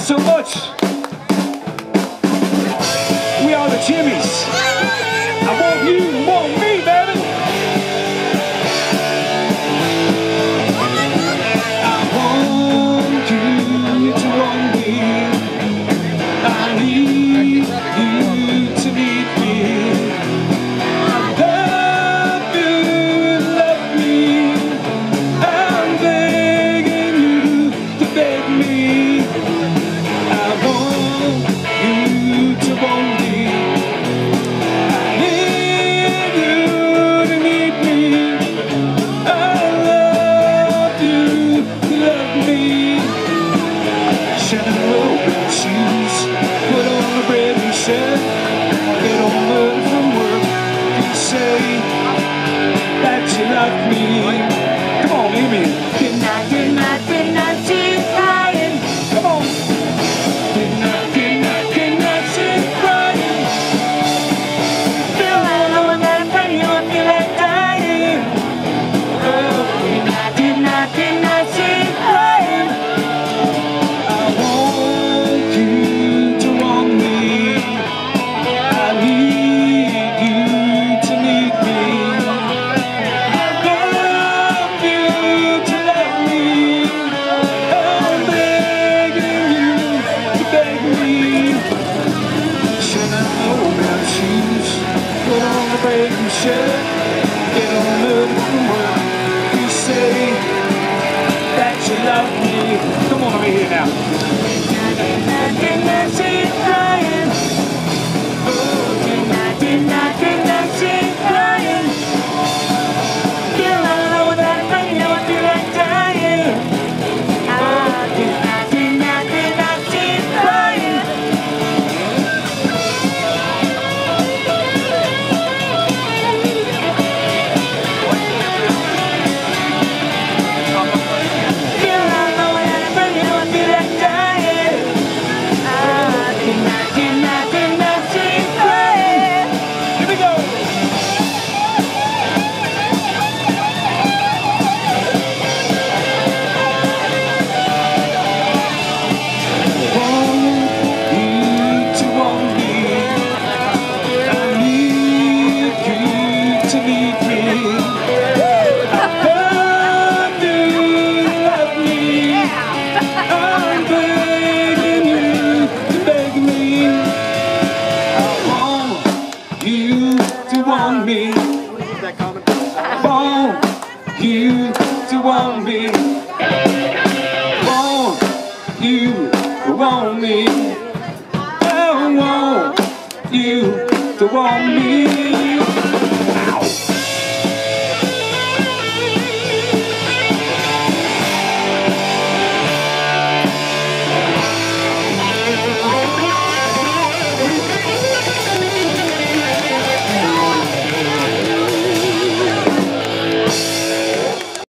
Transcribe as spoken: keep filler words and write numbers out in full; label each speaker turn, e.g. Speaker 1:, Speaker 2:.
Speaker 1: guys so much. We are the Jimmies. I want you, you want me, baby. I want you to want me. I need you to need me. I love you, love me. I'm begging you to beg me. I want you to want me. I need you to need me. I love you, love me. Shining open shoes, put on a brand new shirt, get on early from work. You say that you love me. Come on, hear me. Didn't I, didn't I, didn't I see you crying? Come on. Didn't I, didn't I, didn't I see you crying? Feel like knowing that I'm praying you would feel like dying. Oh, didn't I, didn't I, didn't I see you crying? I want you to want me. I need you to need me. I love you to love me. I'm begging you to beg me. Shine out old brown shoes, put on a brand new shirt, get on early from work. You say that you love me. Come on over here now. Didn't I see you crying? Oh, didn't I, didn't I, didn't I see you crying? Feel like I know that I'm praying you would feel like dying. Oh, didn't I, didn't I, didn't I see you crying? Feel like I know that I'm praying you would feel like dying. Oh, didn't I, didn't I, didn't I see you crying? Here we go. Want you to want me. I need you to need me. I love you, love me. I'm begging you to beg me. I want you to want me. I want you to want me. Want you to want me. I want you to want me.